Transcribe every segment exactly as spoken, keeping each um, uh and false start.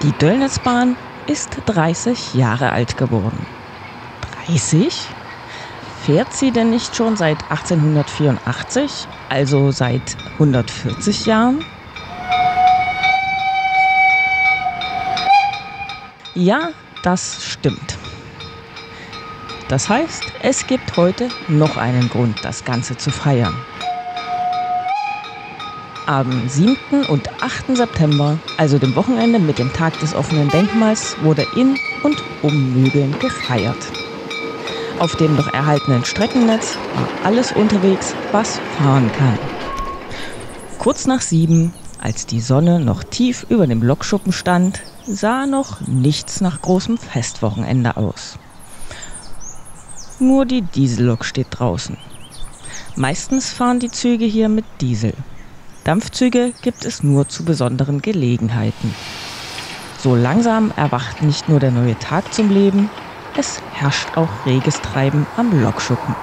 Die Döllnitzbahn ist dreißig Jahre alt geworden. dreißig? Fährt sie denn nicht schon seit achtzehnhundertvierundachtzig, also seit hundertvierzig Jahren? Ja, das stimmt. Das heißt, es gibt heute noch einen Grund, das Ganze zu feiern. Am siebten und achten September, also dem Wochenende mit dem Tag des offenen Denkmals, wurde in und um Mügeln gefeiert. Auf dem noch erhaltenen Streckennetz war alles unterwegs, was fahren kann. Kurz nach sieben, als die Sonne noch tief über dem Lokschuppen stand, sah noch nichts nach großem Festwochenende aus. Nur die Diesellok steht draußen. Meistens fahren die Züge hier mit Diesel. Dampfzüge gibt es nur zu besonderen Gelegenheiten. So langsam erwacht nicht nur der neue Tag zum Leben, es herrscht auch reges Treiben am Lokschuppen.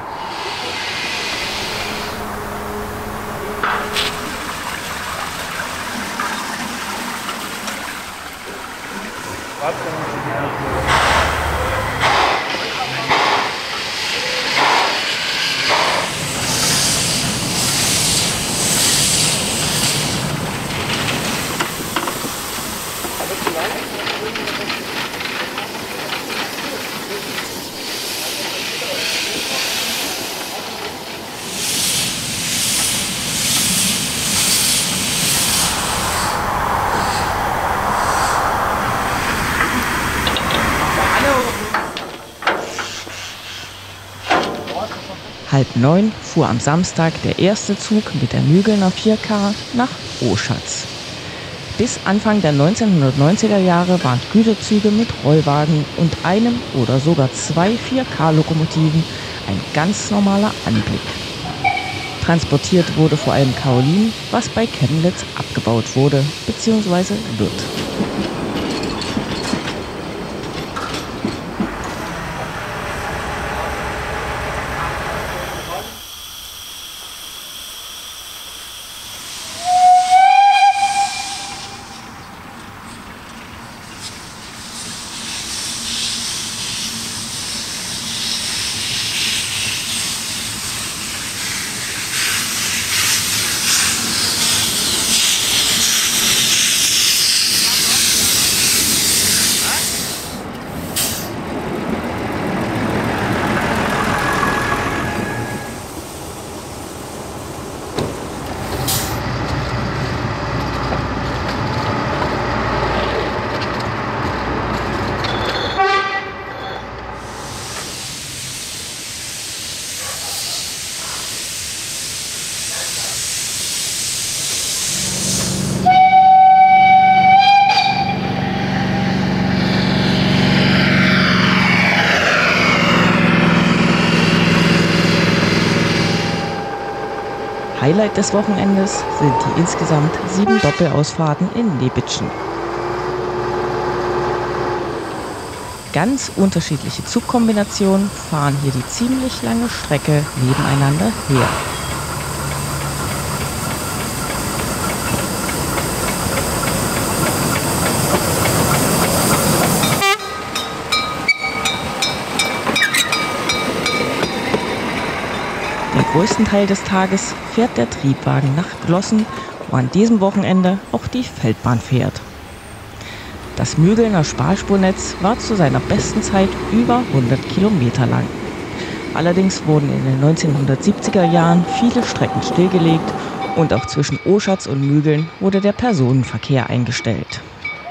Halb neun fuhr am Samstag der erste Zug mit der Mügelner vier K nach Oschatz. Bis Anfang der neunzehnhundertneunziger Jahre waren Güterzüge mit Rollwagen und einem oder sogar zwei vier K Lokomotiven ein ganz normaler Anblick. Transportiert wurde vor allem Kaolin, was bei Chemnitz abgebaut wurde bzw. wird. Highlight des Wochenendes sind die insgesamt sieben Doppelausfahrten in Nebitschen. Ganz unterschiedliche Zugkombinationen fahren hier die ziemlich lange Strecke nebeneinander her. Den größten Teil des Tages fährt der Triebwagen nach Glossen, wo an diesem Wochenende auch die Feldbahn fährt. Das Mügelner Sparspurnetz war zu seiner besten Zeit über hundert Kilometer lang. Allerdings wurden in den neunzehnhundertsiebziger Jahren viele Strecken stillgelegt und auch zwischen Oschatz und Mügeln wurde der Personenverkehr eingestellt.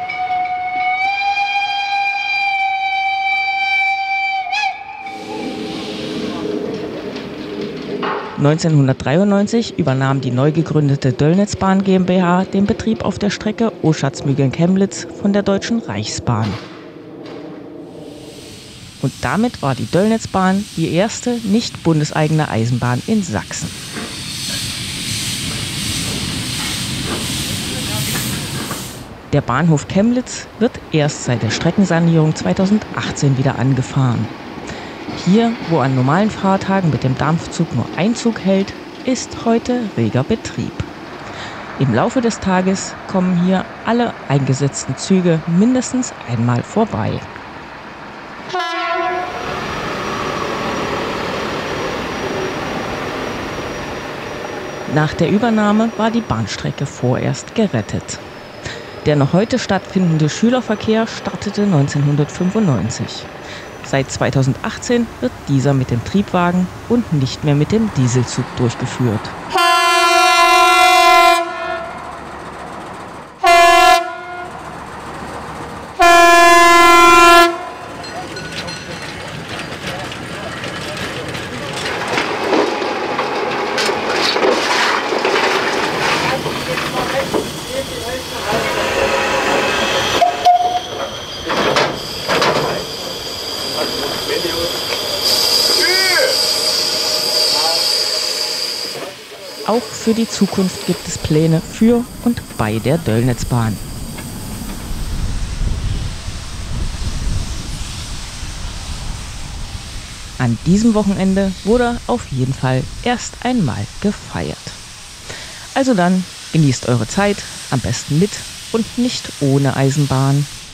neunzehnhundertdreiundneunzig übernahm die neu gegründete Döllnitzbahn GmbH den Betrieb auf der Strecke Oschatz-Mügeln-Chemnitz von der Deutschen Reichsbahn. Und damit war die Döllnitzbahn die erste nicht bundeseigene Eisenbahn in Sachsen. Der Bahnhof Chemnitz wird erst seit der Streckensanierung zweitausendachtzehn wieder angefahren. Hier, wo an normalen Fahrtagen mit dem Dampfzug nur ein Zug hält, ist heute reger Betrieb. Im Laufe des Tages kommen hier alle eingesetzten Züge mindestens einmal vorbei. Nach der Übernahme war die Bahnstrecke vorerst gerettet. Der noch heute stattfindende Schülerverkehr startete neunzehnhundertfünfundneunzig. Seit zweitausendachtzehn wird dieser mit dem Triebwagen und nicht mehr mit dem Dieselzug durchgeführt. Auch für die Zukunft gibt es Pläne für und bei der Döllnitzbahn. An diesem Wochenende wurde auf jeden Fall erst einmal gefeiert. Also dann, genießt eure Zeit, am besten mit und nicht ohne Eisenbahn.